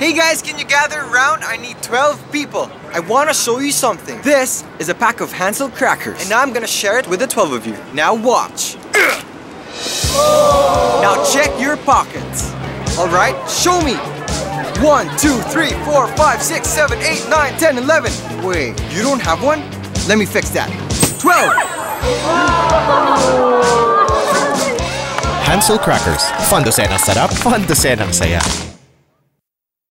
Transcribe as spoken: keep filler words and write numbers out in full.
Hey guys, can you gather around? I need twelve people. I want to show you something. This is a pack of HanselCrackers, and I'm gonna share it with the twelve of you. Now watch. Now check your pockets. All right, show me. One, two, three, four, five, six, seven, eight, nine, ten, eleven. Wait, you don't have one? Let me fix that. twelve. HanselCrackers. Fun dosenang sarap, fun dosenang saya.